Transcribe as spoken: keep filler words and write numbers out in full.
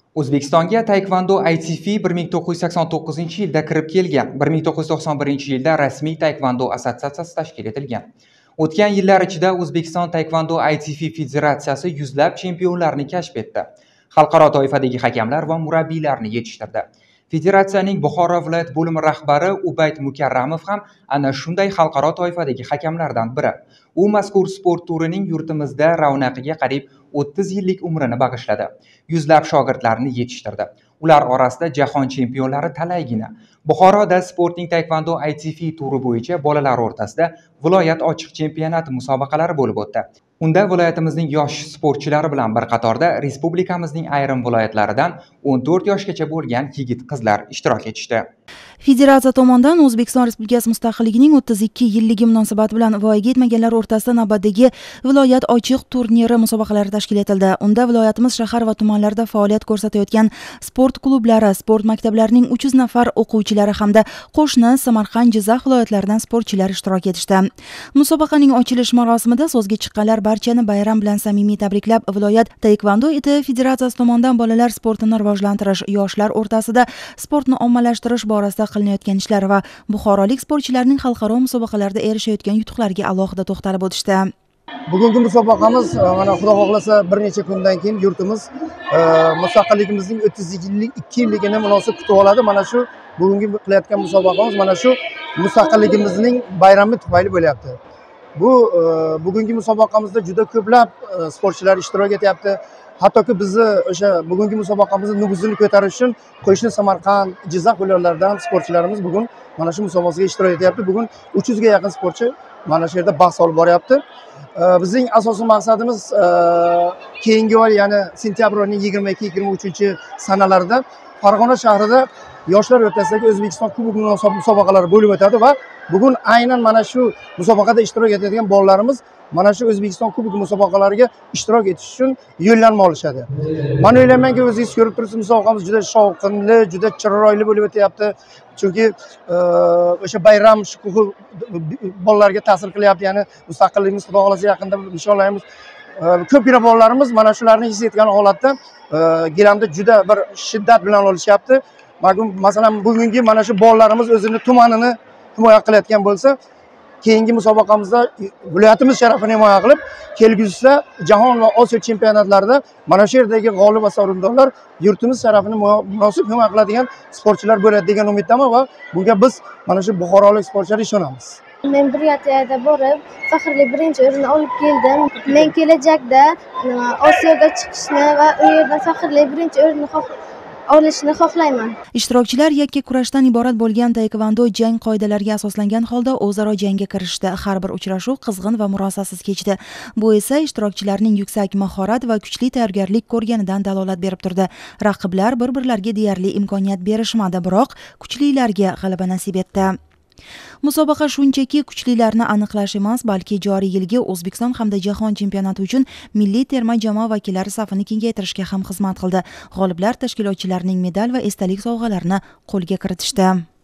O'zbekistonga taekvondo I T F bir ming to'qqiz yuz sakson to'qqizinchi yilda kirib kelgan. bir ming to'qqiz yuz to'qson birinchi yilda rasmiy taekvondo assotsiatsiyasi tashkil etilgan. O'tgan yillar ichida O'zbekiston taekvondo I T F federatsiyasi yuzlab chempionlarni kashf etdi. Xalqaro toifadagi hakamlar va murabbiylarni yetishtirdi. Federatsiyaning Buxoro viloyat bo'limi rahbari Ubayd Mukarramov ham ana shunday xalqaro toifadagi hakamlardan biri. U mazkur sport turining yurtimizda ravnaqiga qariyb o'ttiz yillik umrini bag'ishladi. Yuzlab shogirdlarni yetishtirdi. Ular orasida jahon chempionlari talaygina. Buxoroda sportning taekvondo I T F turi bo'yicha bolalar o'rtasida viloyat ochiq chempionati musobaqalari bo'lib o'tdi. Unda viloyatimizning yosh sportchilari bilan bir qatorda respublikamizning ayrim viloyatlaridan o'n to'rt yoshgacha bo'lgan yigit-qizlar ishtirok etishdi. Federatsiya tomonidan O'zbekiston Respublikasi mustaqilligining o'ttiz ikki yilligi munosabati bilan voyaga yetmaganlar o'rtasida navbatdagi viloyat ochiq turniri musobaqalari tashkil etildi. Unda viloyatimiz shahar va tumanlarida faoliyat ko'rsatayotgan sport klublari, sport maktablarining uch yuz nafar o'quvchilari hamda qo'shni Samarqand, Jizzax viloyatlaridan sportchilar ishtirok etishdi. Musobaqaning ochilish marosimida so'zga chiqqanlar barchani bayram bilan samimiy tabriklab, viloyat taekvondo I T F federatsiyasi tomonidan bolalar sportini rivojlantirish, yoshlar o'rtasida sportni ommalashtirish borasida qilinayotgan ishlar va buxorolik sportchilarning xalqaro musobaqalarda erishayotgan yutuqlarga alohida to'xtalib o'tishdi. Bugungi musobaqamiz mana Xudo xohlasa bir necha kundan keyin yurtimiz mustaqilligimizning o'ttiz ikki yilligini munosib kutib oladi. Mana shu bugungi qilayotgan musobaqamiz mana shu mustaqilligimizning bayrami tufayli bo'lyapti. Bu bugungi musobaqamizda juda ko'plab sportchilar ishtirok etyapti. Hattoki bizni o'sha bugungi musobaqamizni nufuzini ko'tarish uchun qo'shni Samarqand, Jizzax viloyatlaridan sportchilarimiz bugun mana shu musobaqaga ishtirok etyapti. Bugun uch yuzga yaqin sportchi mana shu yerda bahs olib boryapti. Bizning asosiy maqsadimiz keyingi oy, ya'ni sentyabr oyining yigirma ikki yigirma uchinchi sanalarida Farg'ona shahrida yoshlar o'rtasidagi O'zbekiston Kubok musobaqalari bo'lib o'tadi va bugun aynan mana shu musobaqada ishtirok etadigan bolalarimiz mana shu O'zbekiston Kubok musobaqalariga ishtirok etish uchun yo'llanma olishadi. Men o'ylaymanki, o'zingiz ko'rib turibsiz, musobaqamiz juda shovqinli, juda chiroyli bo'lib o'tyapti. Chunki o'sha bayram shukuhi bolalarga ta'sir qilyapti. Ya'ni mustaqilligimiz Xudo xolasa yaqinda nishonlaymiz. Ko'pgina bolalarimiz mana shularni his etgan holatda gilamda juda bir shiddat bilan olishyapti. Masalan, bugungi mana shu bolalarimiz o'zini tumanini himoya qilayotgan bo'lsa, keyingi musobaqamizda viloyatimiz sharafini himoya qilib, kelgusida jahon va Osiyo chempionatlarida mana shu yerdagi g'olib va sovrindorlar yurtimiz sharafini munosib himoya qiladigan sportchilar bo'ladi degan umiddaman va bunga biz mana shu buxorolik sportchilar ishonamiz. Men Bryatiyada borib, faxrli birinchi o'rinni olib keldim. Men kelajakda Osiyoga chiqishni va u yerda faxrli birinchi o'rinni olishni xohlayman. Ishtirokchilar yakka kurashdan iborat bo'lgan taekvondo jang qoidalariga asoslangan holda o'zaro jangga kirishdi. Har bir uchrashuv qizg'in va murosasiz kechdi. Bu esa ishtirokchilarning yuksak mahorat va kuchli tayyorgarlik ko'rganidan dalolat berib turdi. Raqiblar bir-birlariga deyarli imkoniyat berishmadi, biroq kuchlilarga g'alaba nasib etdi. Musobaqa shunchaki kuchlilarni aniqlash emas, balki joriy yilgi O'zbekiston hamda jahon chempionati uchun milliy terma jamoa vakillari safini kengaytirishga ham xizmat qildi. G'oliblar tashkilotchilarning medal va esdalik sovg'alarini qo'lga kiritishdi.